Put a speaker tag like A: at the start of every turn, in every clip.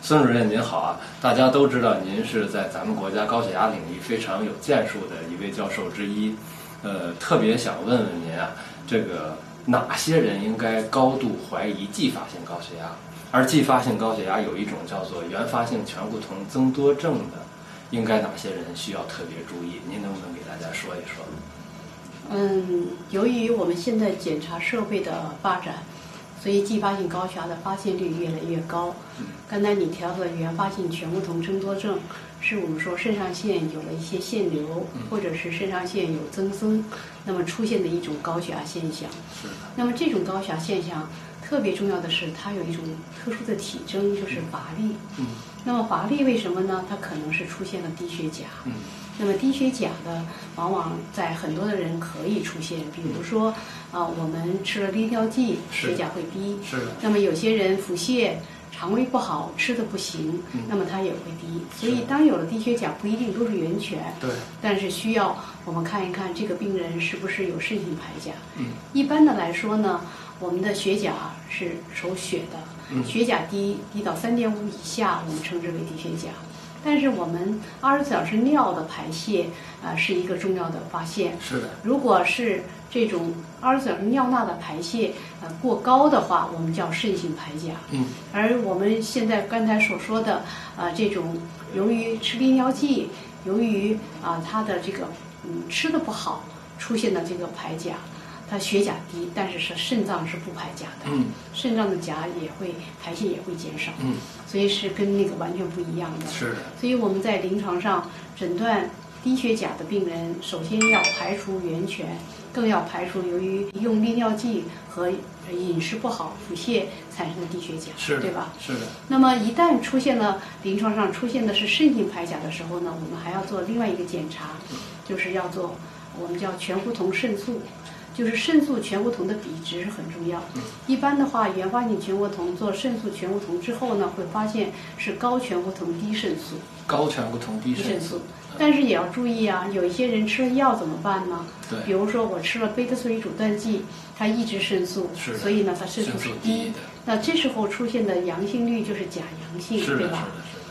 A: 孙主任您好啊！大家都知道您是在咱们国家高血压领域非常有建树的一位教授之一，特别想问问您啊，这个哪些人应该高度怀疑继发性高血压？而继发性高血压有一种叫做原发性醛固酮增多症的，应该哪些人需要特别注意？您能不能给大家说一说？
B: 由于我们现在检查设备的发展，所以继发性高血压的发现率越来越高。刚才你提到的原发性醛固酮增多症，是我们说肾上腺有了一些腺瘤，或者是肾上腺有增生，那么出现的一种高血压现象。那么这种高血压现象特别重要的是，它有一种特殊的体征，就是乏力。那么乏力为什么呢？它可能是出现了低血钾。那么低血钾呢，往往在很多的人可以出现，比如说我们吃了利尿剂，血钾会低。那么有些人腹泻、肠胃不好，吃的不行，那么它也会低。所以当有了低血钾，不一定都是源泉。但是需要我们看一看这个病人是不是有肾性排钾。一般的来说呢，我们的血钾是守血的，血钾低到3.5以下，我们称之为低血钾。但是我们24小时尿的排泄是一个重要的发现。如果是这种24小时尿钠的排泄过高的话，我们叫肾性排钾。而我们现在刚才所说的这种由于吃利尿剂，由于它的这个吃的不好出现的这个排钾，它血钾低，但是肾脏是不排钾的，肾脏的钾也会排泄也会减少，所以是跟那个完全不一样的。所以我们在临床上诊断低血钾的病人，首先要排除源泉，更要排除由于用利尿剂和饮食不好、腹泻产生的低血钾，对吧？那么一旦出现了临床上出现的是肾性排钾的时候呢，我们还要做另外一个检查，就是要做我们叫醛固酮肾素。就是肾素醛固酮的比值是很重要。一般的话，原发性醛固酮做肾素醛固酮之后呢，会发现是高醛固酮低肾素。
A: 高醛固酮低肾素。
B: 但是也要注意啊，有一些人吃了药怎么办呢？比如说我吃了贝塔唑乙阻断剂，它抑制肾素，所以呢，它肾素是低的。那这时候出现的阳性率就是假阳性，对吧？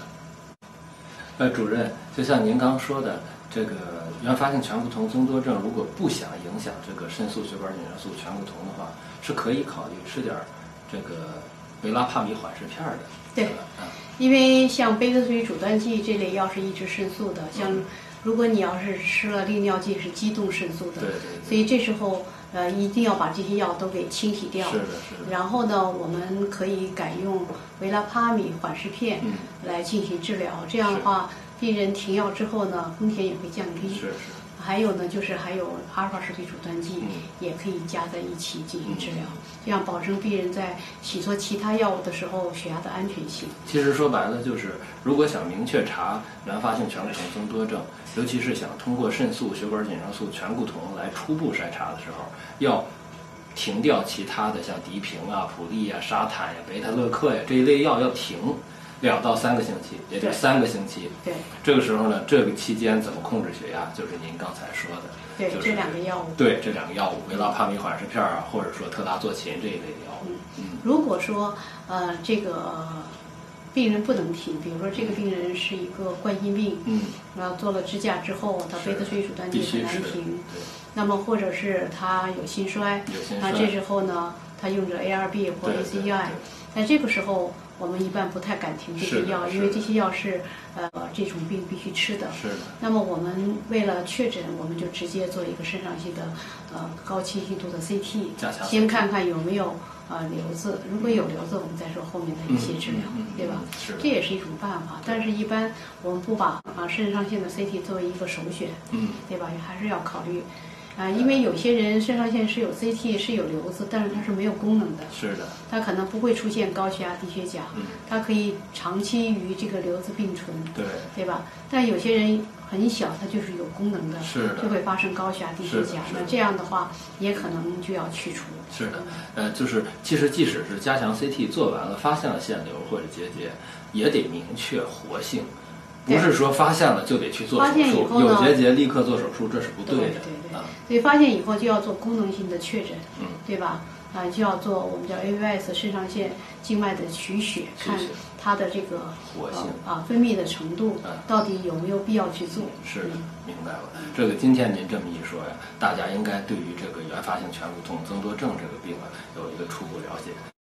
A: 主任，就像您刚说的，这个原发性醛固酮增多症，如果不想影响这个肾素血管紧张素醛固酮的话，是可以考虑吃点这个维拉帕米缓释片的。
B: 对，因为像贝塔唑乙阻断剂这类药是抑制肾素的，像如果你要是吃了利尿剂是激动肾素的，所以这时候一定要把这些药都给清洗掉。然后呢，我们可以改用维拉帕米缓释片来进行治疗，这样的话病人停药之后呢，风险也会降低。还有呢，就是还有阿尔法石腿阻断剂也可以加在一起进行治疗，这样保证病人在洗脱其他药物的时候血压的安全性。
A: 其实说白了就是，如果想明确查原发性醛固酮增多症，尤其是想通过肾素、血管紧张素、醛固酮来初步筛查的时候，要停掉其他的像敌平啊、普利啊、沙坦呀、贝塔勒克呀这一类药要停2到3个星期，也就3个星期。这个时候呢，这个期间怎么控制血压，就是您刚才说的。
B: 这2个药物。
A: 这2个药物，维拉帕米缓释片啊，或者说特达唑嗪这一类的药物。
B: 如果说这个病人不能停，比如说这个病人是一个冠心病，然后做了支架之后，他贝塔唑乙阻断剂很难停。那么或者是他有心衰，那这时候呢，他用着 ARB 或 ACEI， 在这个时候我们一般不太敢停这些药，因为这些药是这种病必须吃的。那么我们为了确诊，我们就直接做一个肾上腺的高清晰度的 CT， 先看看有没有瘤子，如果有瘤子，我们再说后面的一些治疗，对吧？这也是一种办法，但是一般我们不把肾上腺的 CT 作为一个首选，对吧？还是要考虑。因为有些人肾上腺是有 CT 是有瘤子，但是它是没有功能的，它可能不会出现高血压、低血钾，它可以长期与这个瘤子并存，对吧？但有些人很小，它就是有功能的，就会发生高血压、低血钾，那这样的话也可能就要去除。
A: 就是其实即使是加强 CT 做完了，发现了腺瘤或者结节，也得明确活性。不是说发现了就得去做手术，有结节立刻做手术，这是不对的。
B: 所以发现以后就要做功能性的确诊，对吧？ 就要做我们叫 AVS 肾上腺静脉的取血，看它的这个
A: 活性
B: 分泌的程度，到底有没有必要去做？
A: 是的，明白了。这个今天您这么一说呀，大家应该对于这个原发性颧骨痛增多症这个病有一个初步了解。